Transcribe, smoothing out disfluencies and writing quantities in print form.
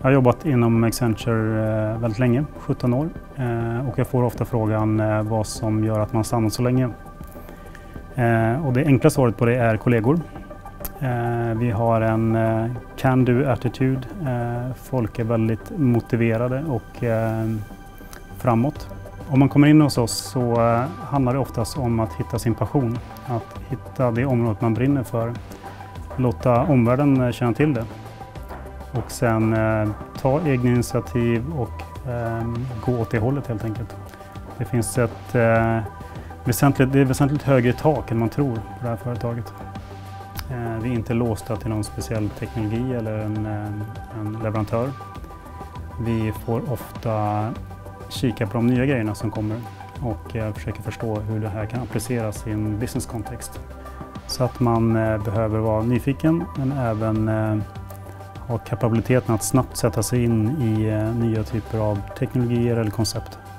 har jobbat inom Accenture väldigt länge, 17 år. Och jag får ofta frågan vad som gör att man stannar så länge. Och det enkla svaret på det är kollegor. Vi har en can-do-attitude. Folk är väldigt motiverade och framåt. Om man kommer in hos oss så handlar det oftast om att hitta sin passion. Att hitta det området man brinner för. Låta omvärlden känna till det. Och sen ta egna initiativ och gå åt det hållet helt enkelt. Det finns ett väsentligt högre tak än man tror på det här företaget. Vi är inte låsta till någon speciell teknologi eller en leverantör. Vi får ofta kika på de nya grejerna som kommer och försöka förstå hur det här kan appliceras i en businesskontext. Så att man behöver vara nyfiken men även ha kapabiliteten att snabbt sätta sig in i nya typer av teknologier eller koncept.